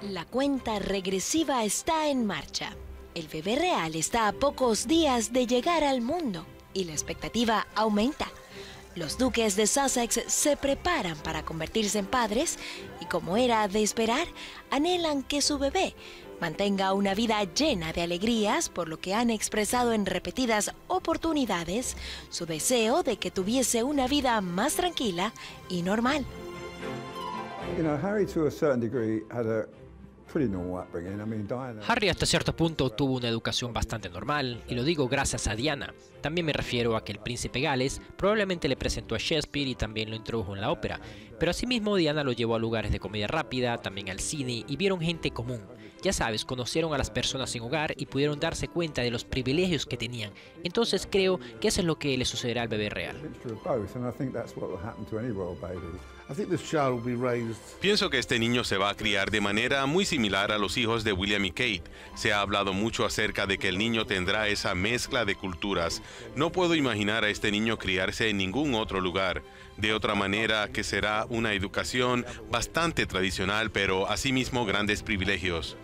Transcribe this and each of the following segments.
La cuenta regresiva está en marcha. El bebé real está a pocos días de llegar al mundo y la expectativa aumenta. Los duques de Sussex se preparan para convertirse en padres y, como era de esperar, anhelan que su bebé mantenga una vida llena de alegrías, por lo que han expresado en repetidas oportunidades su deseo de que tuviese una vida más tranquila y normal. Harry, to a certain degree, had a pretty normal upbringing. I mean, Diana... Harry hasta cierto punto tuvo una educación bastante normal, y lo digo gracias a Diana. También me refiero a que el príncipe Gales probablemente le presentó a Shakespeare y también lo introdujo en la ópera, pero asimismo Diana lo llevó a lugares de comedia rápida, también al cine, y vieron gente común. Ya sabes, conocieron a las personas sin hogar y pudieron darse cuenta de los privilegios que tenían. Entonces creo que eso es lo que le sucederá al bebé real. Pienso que este niño se va a criar de manera muy similar a los hijos de William y Kate. Se ha hablado mucho acerca de que el niño tendrá esa mezcla de culturas. No puedo imaginar a este niño criarse en ningún otro lugar. De otra manera, que será una educación bastante tradicional, pero asimismo grandes privilegios.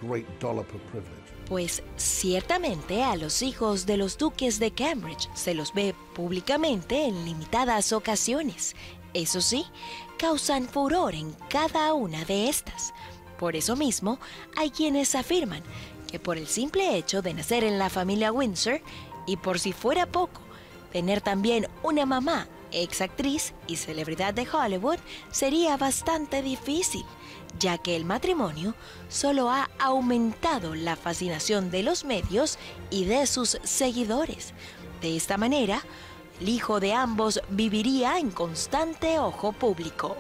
Pues ciertamente a los hijos de los duques de Cambridge se los ve públicamente en limitadas ocasiones. Eso sí, causan furor en cada una de estas. Por eso mismo, hay quienes afirman que por el simple hecho de nacer en la familia Windsor, y por si fuera poco, tener también una mamá exactriz y celebridad de Hollywood sería bastante difícil, ya que el matrimonio solo ha aumentado la fascinación de los medios y de sus seguidores. De esta manera, el hijo de ambos viviría en constante ojo público.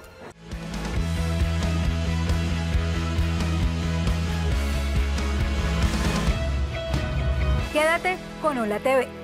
Quédate con Hola TV.